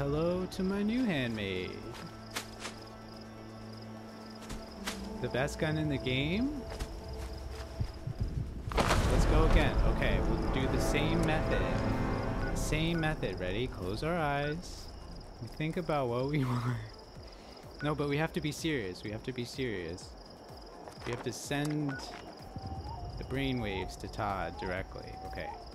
Hello to my new handmaid. The best gun in the game? Let's go again. Okay, we'll do the same method. Same method. Ready? Close our eyes. We think about what we want. No, but we have to be serious. We have to be serious. We have to send the brainwaves to Todd directly. Okay.